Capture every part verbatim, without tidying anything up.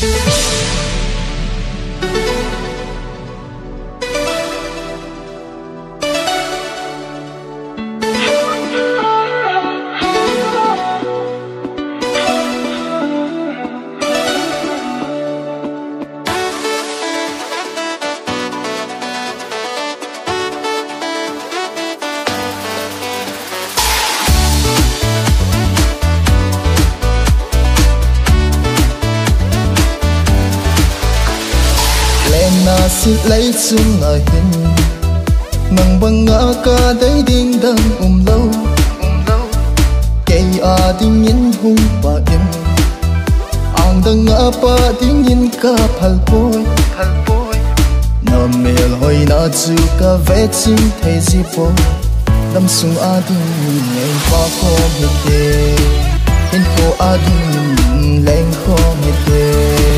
Xịt lấy chung ngờ hình nắng băng ngã ca đấy đinh đang um lâu cây à tiếng nhìn hung và im ang đang ngã pa tiếng nhìn ca phal boy nằm mê hồi na chu ca vẽ chim thấy gì po Damsung à tiếng ngày pahkhom hite hình cô à tiếng lên khom hite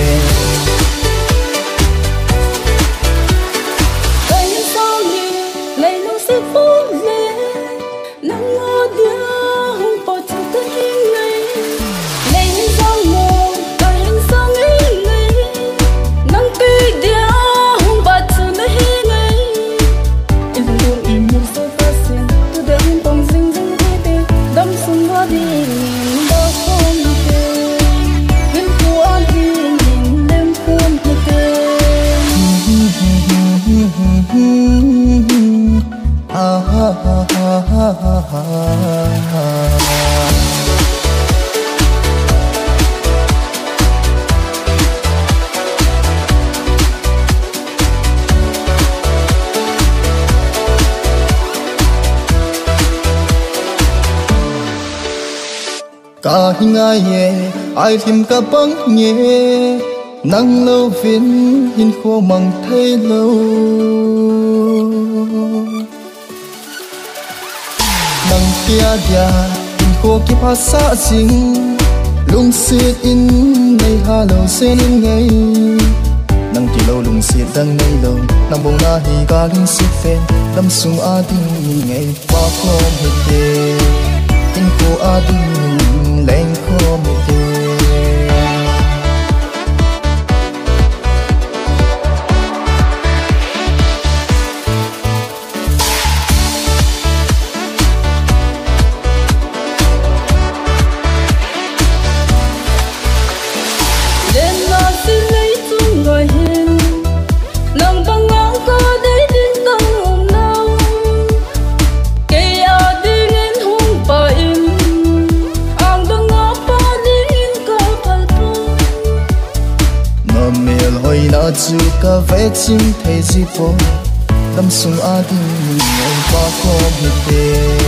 cả hình ai ye ai thêm cả băng nhẹ nắng lâu viên hình khô măng thấy lâu nắng tia dia hình khô kiếp hát xa chính lung xiết in ngày hà lâu sen in ngày nắng kỳ lâu lung xiết đang ngày lâu nắng bông na hi cả linh xiết phèn Damsung a tiếng ngày pahkhom hite hình cô a tiếng lên khom hite chu ca vẽ chim thấy gì po Damsung a tiếng ngày pahkhom hite